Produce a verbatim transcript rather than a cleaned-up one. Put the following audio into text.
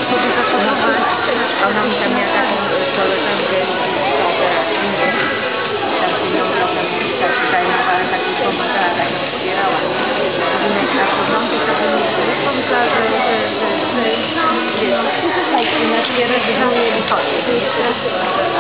sobie zachodować. Ona mi tam miała taką koleżankę z operacji, nie? Tam się ją trochę zajmowała, tak jej pomagała, tak ją wspierała. A porządku to by mi pomyślała, że, że, że, że, no, wiesz, słuchajcie, na świerę wydaje wychodzi.